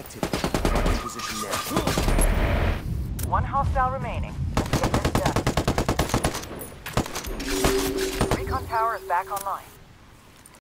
activity. Mark in position now. One hostile remaining. Let's get this done. Recon tower is back online.